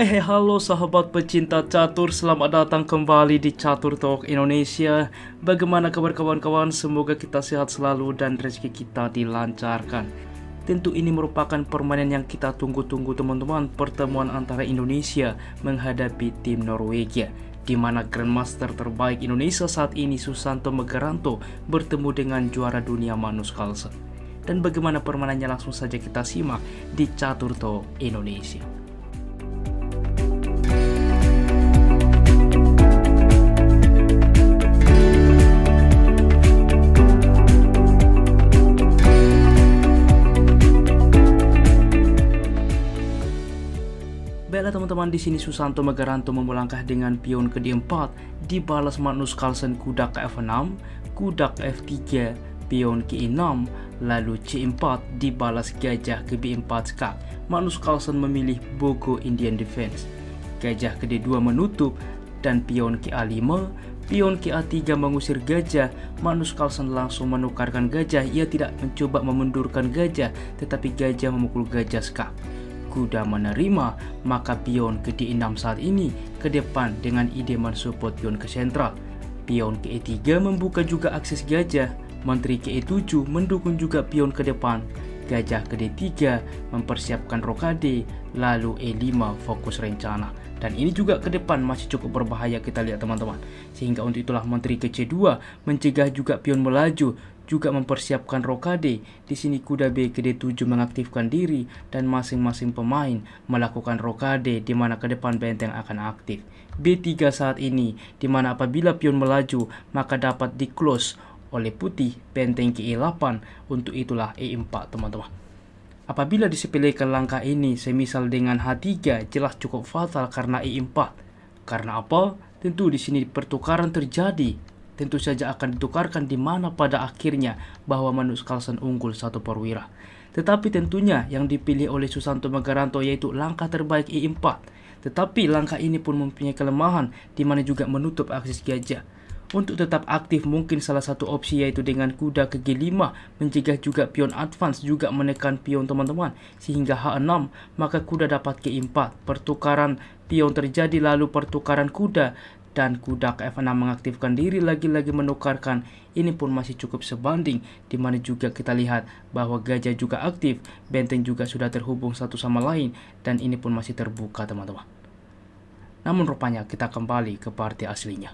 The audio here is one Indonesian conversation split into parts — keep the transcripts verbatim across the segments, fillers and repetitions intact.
Hai hai halo sahabat pecinta catur, selamat datang kembali di Catur Talk Indonesia. Bagaimana kabar kawan-kawan? Semoga kita sehat selalu dan rezeki kita dilancarkan. Tentu ini merupakan permainan yang kita tunggu-tunggu teman-teman, pertemuan antara Indonesia menghadapi tim Norwegia, di mana Grandmaster terbaik Indonesia saat ini Susanto Megaranto bertemu dengan juara dunia Magnus Carlsen. Dan bagaimana permainannya langsung saja kita simak di Catur Talk Indonesia. Baiklah teman-teman, di sini Susanto Megaranto memulangkah dengan pion ke D empat, dibalas Magnus Carlsen kuda ke F enam, kuda ke F tiga, pion ke E enam, lalu C empat dibalas gajah ke B empat skak. Magnus Carlsen memilih Bogo Indian Defense. Gajah ke D dua menutup dan pion ke A lima, pion ke A tiga mengusir gajah. Magnus Carlsen langsung menukarkan gajah. Ia tidak mencoba memundurkan gajah, tetapi gajah memukul gajah skak. Kuda menerima, maka pion ke D enam saat ini ke depan dengan ide mensupport pion ke sentral. Pion ke E tiga membuka juga akses gajah. Menteri ke E tujuh mendukung juga pion ke depan. Gajah ke D tiga mempersiapkan rokade, lalu E lima fokus rencana. Dan ini juga ke depan masih cukup berbahaya kita lihat teman-teman. Sehingga untuk itulah Menteri ke C dua mencegah juga pion melaju, juga mempersiapkan rokade. Di sini kuda B ke D tujuh mengaktifkan diri dan masing-masing pemain melakukan rokade, di mana ke depan benteng akan aktif. B tiga saat ini, di mana apabila pion melaju maka dapat di close oleh putih benteng ke E delapan. Untuk itulah E empat teman-teman. Apabila disepelekan langkah ini, semisal dengan H tiga, jelas cukup fatal karena E empat. Karena apa? Tentu di sini pertukaran terjadi. Tentu saja akan ditukarkan, di mana pada akhirnya bahwa Magnus Carlsen unggul satu perwira. Tetapi tentunya yang dipilih oleh Susanto Megaranto yaitu langkah terbaik E empat. Tetapi langkah ini pun mempunyai kelemahan, di mana juga menutup akses gajah. Untuk tetap aktif mungkin salah satu opsi yaitu dengan kuda ke G lima, mencegah juga pion advance juga menekan pion teman-teman, sehingga H enam maka kuda dapat ke E empat. Pertukaran pion terjadi, lalu pertukaran kuda dan kuda ke F enam mengaktifkan diri, lagi-lagi menukarkan. Ini pun masih cukup sebanding, di mana juga kita lihat bahwa gajah juga aktif, benteng juga sudah terhubung satu sama lain, dan ini pun masih terbuka teman-teman. Namun rupanya kita kembali ke partai aslinya.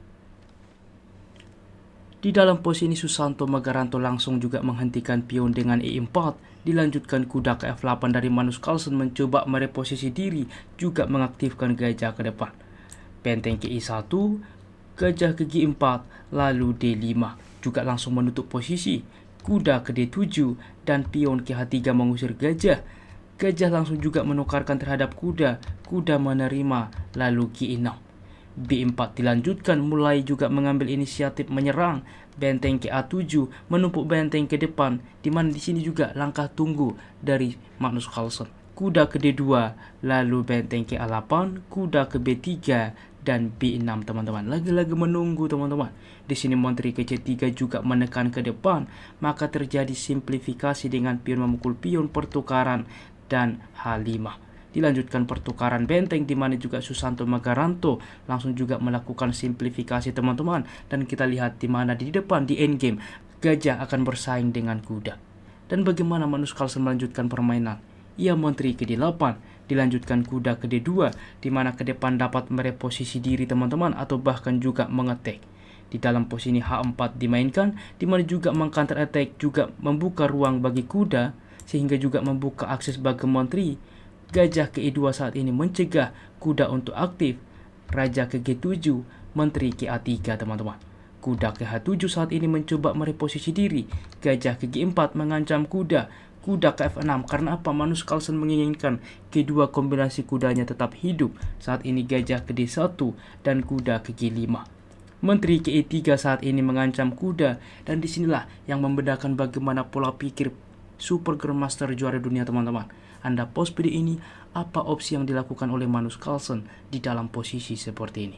Di dalam posisi ini Susanto Megaranto langsung juga menghentikan pion dengan E empat, dilanjutkan kuda ke F delapan dari Magnus Carlsen mencoba mereposisi diri, juga mengaktifkan gajah ke depan. Benteng ke E satu, gajah ke G empat, lalu D lima, juga langsung menutup posisi. Kuda ke D tujuh dan pion ke H tiga mengusir gajah. Gajah langsung juga menukarkan terhadap kuda, kuda menerima, lalu G enam. B empat dilanjutkan, mulai juga mengambil inisiatif menyerang. Benteng ke A tujuh menumpuk benteng ke depan, di mana di sini juga langkah tunggu dari Magnus Carlsen. Kuda ke D dua, lalu benteng ke A delapan, kuda ke B tiga dan B enam teman-teman. Lagi-lagi menunggu teman-teman. Di sini Menteri ke C tiga juga menekan ke depan, maka terjadi simplifikasi dengan pion memukul pion, pertukaran dan H lima. Dilanjutkan pertukaran benteng, di mana juga Susanto Megaranto langsung juga melakukan simplifikasi teman-teman, dan kita lihat di mana di depan di endgame gajah akan bersaing dengan kuda. Dan bagaimana Magnus Carlsen melanjutkan permainan? Ia Menteri ke D delapan, dilanjutkan kuda ke D dua, di mana ke depan dapat mereposisi diri teman-teman, atau bahkan juga mengetek. Di dalam posisi H empat dimainkan, di mana juga meng-counter attack, juga membuka ruang bagi kuda, sehingga juga membuka akses bagi Menteri. Gajah ke E dua saat ini mencegah kuda untuk aktif. Raja ke G tujuh, Menteri ke A tiga teman-teman. Kuda ke H tujuh saat ini mencoba mereposisi diri. Gajah ke G empat mengancam kuda. Kuda ke F enam, karena apa? Magnus Carlsen menginginkan kedua kombinasi kudanya tetap hidup. Saat ini gajah ke D satu dan kuda ke G lima. Menteri ke E tiga saat ini mengancam kuda, dan disinilah yang membedakan bagaimana pola pikir Super Grandmaster juara dunia teman-teman. Anda pause video ini, apa opsi yang dilakukan oleh Magnus Carlsen di dalam posisi seperti ini?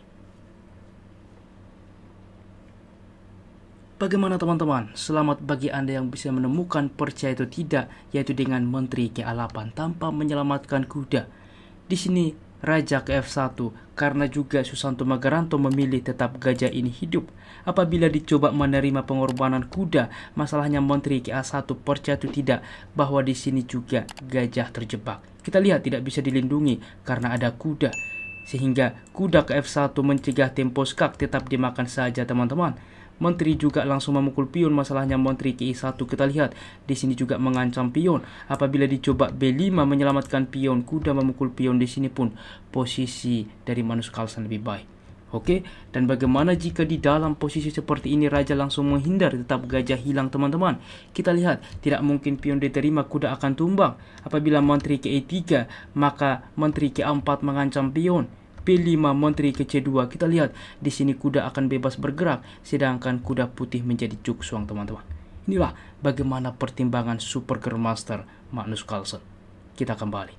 Bagaimana teman-teman? Selamat bagi Anda yang bisa menemukan percaya atau tidak, yaitu dengan Menteri ke A delapan tanpa menyelamatkan kuda. Di sini Raja ke F satu karena juga Susanto Magaranto memilih tetap gajah ini hidup. Apabila dicoba menerima pengorbanan kuda, masalahnya Menteri ke A satu percaya atau tidak bahwa di sini juga gajah terjebak. Kita lihat tidak bisa dilindungi karena ada kuda. Sehingga kuda ke F satu mencegah tempo skak tetap dimakan saja teman-teman. Menteri juga langsung memukul pion, masalahnya Menteri ke I satu kita lihat di sini juga mengancam pion. Apabila dicoba B lima menyelamatkan pion, kuda memukul pion, di sini pun posisi dari Magnus Carlsen lebih baik. Oke, dan bagaimana jika di dalam posisi seperti ini raja langsung menghindar tetap gajah hilang teman-teman? Kita lihat tidak mungkin pion diterima, kuda akan tumbang. Apabila Menteri ke E tiga maka Menteri ke A empat mengancam pion. B lima Menteri ke C dua, kita lihat di sini kuda akan bebas bergerak sedangkan kuda putih menjadi cuksuang teman-teman. Inilah bagaimana pertimbangan Super Grandmaster Magnus Carlsen. Kita kembali.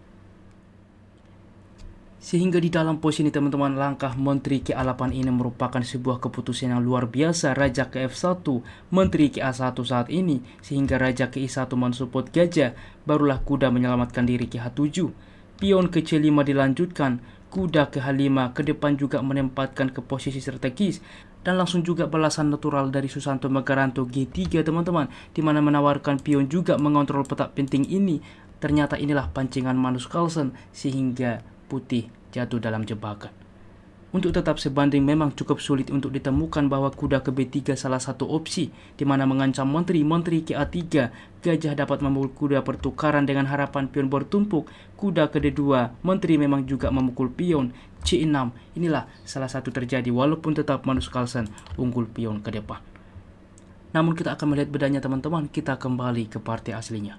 Sehingga di dalam posisi ini teman-teman, langkah Menteri ke A delapan ini merupakan sebuah keputusan yang luar biasa. Raja ke F satu, Menteri ke A satu saat ini, sehingga Raja ke I satu mensupport gajah, barulah kuda menyelamatkan diri ke H tujuh. Pion ke C lima dilanjutkan, kuda ke H lima ke depan juga menempatkan ke posisi strategis, dan langsung juga balasan natural dari Susanto Magaranto G tiga teman-teman, di mana menawarkan pion juga mengontrol petak penting ini. Ternyata inilah pancingan Magnus Carlsen sehingga putih jatuh dalam jebakan. Untuk tetap sebanding memang cukup sulit untuk ditemukan bahwa kuda ke B tiga salah satu opsi, di mana mengancam Menteri, Menteri ke A tiga, gajah dapat memukul kuda pertukaran dengan harapan pion bertumpuk. Kuda ke D dua, Menteri memang juga memukul pion. C enam, inilah salah satu terjadi walaupun tetap Magnus Carlsen unggul pion ke depan. Namun kita akan melihat bedanya teman-teman, kita kembali ke partai aslinya.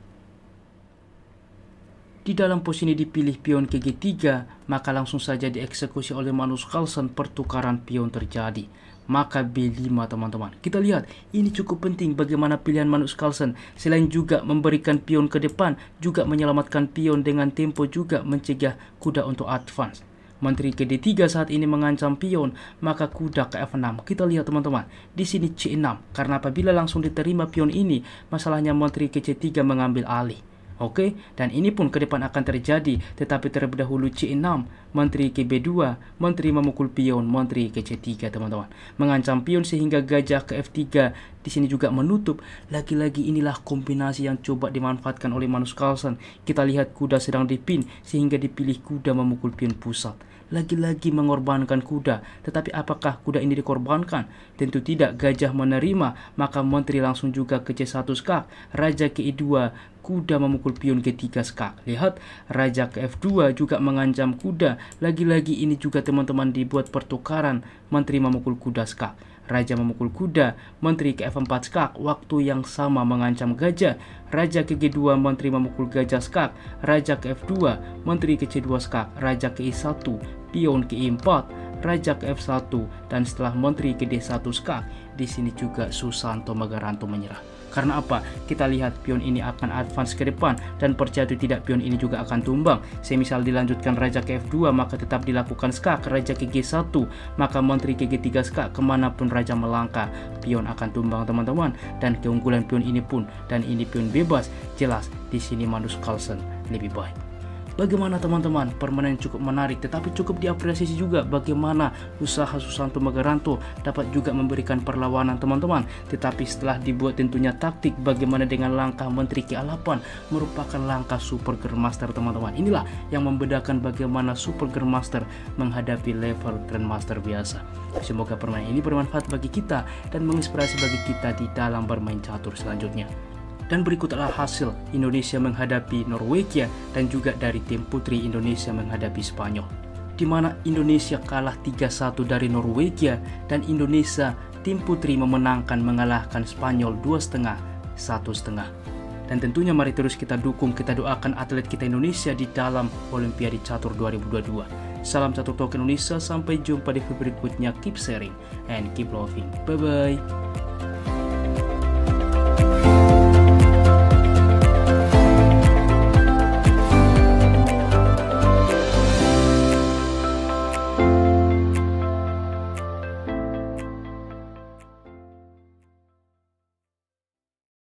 Di dalam posisi ini dipilih pion ke G tiga, maka langsung saja dieksekusi oleh Magnus Carlsen, pertukaran pion terjadi. Maka B lima teman-teman. Kita lihat, ini cukup penting bagaimana pilihan Magnus Carlsen. Selain juga memberikan pion ke depan, juga menyelamatkan pion dengan tempo juga mencegah kuda untuk advance. Menteri ke D tiga saat ini mengancam pion, maka kuda ke F enam. Kita lihat teman-teman, di sini C enam. Karena apabila langsung diterima pion ini, masalahnya Menteri ke C tiga mengambil alih. Oke, dan ini pun ke depan akan terjadi, tetapi terlebih dahulu C enam, Menteri ke B dua, Menteri memukul pion, Menteri ke C tiga teman-teman. Mengancam pion sehingga gajah ke F tiga di sini juga menutup. Lagi-lagi inilah kombinasi yang coba dimanfaatkan oleh Magnus Carlsen. Kita lihat kuda sedang dipin sehingga dipilih kuda memukul pion pusat. Lagi-lagi mengorbankan kuda, tetapi apakah kuda ini dikorbankan? Tentu tidak, gajah menerima, maka Menteri langsung juga ke C satu skak, Raja ke E dua, kuda memukul pion G tiga skak. Lihat, Raja ke F dua juga mengancam kuda, lagi-lagi ini juga teman-teman dibuat pertukaran, Menteri memukul kuda skak. Raja memukul kuda, Menteri ke F empat skak, waktu yang sama mengancam gajah. Raja ke G dua, Menteri memukul gajah skak. Raja ke F dua, Menteri ke C dua skak. Raja ke I satu, pion ke I empat, Raja ke F satu, dan setelah Menteri ke D satu skak, di sini juga Susanto Magaranto menyerah. Karena apa? Kita lihat pion ini akan advance ke depan, dan percaya atau tidak pion ini juga akan tumbang. Semisal dilanjutkan Raja ke F dua, maka tetap dilakukan skak. Raja ke G satu, maka Menteri ke G tiga skak. Kemanapun Raja melangkah, pion akan tumbang teman-teman. Dan keunggulan pion ini pun, dan ini pion bebas, jelas di sini Magnus Carlsen lebih baik. Bagaimana teman-teman? Permainan cukup menarik, tetapi cukup diapresiasi juga bagaimana usaha Susanto Magaranto dapat juga memberikan perlawanan teman-teman. Tetapi setelah dibuat tentunya taktik, bagaimana dengan langkah Menteri ke A delapan merupakan langkah Super Grandmaster teman-teman. Inilah yang membedakan bagaimana Super Grandmaster menghadapi level Grandmaster biasa. Semoga permainan ini bermanfaat bagi kita dan menginspirasi bagi kita di dalam bermain catur selanjutnya. Dan berikut adalah hasil Indonesia menghadapi Norwegia dan juga dari tim putri Indonesia menghadapi Spanyol, di mana Indonesia kalah tiga satu dari Norwegia dan Indonesia tim putri memenangkan mengalahkan Spanyol dua koma lima satu koma lima. Dan tentunya mari terus kita dukung, kita doakan atlet kita Indonesia di dalam Olimpiade Catur dua ribu dua puluh dua. Salam Catur Talk Indonesia, sampai jumpa di video berikutnya. Keep sharing and keep loving. Bye bye.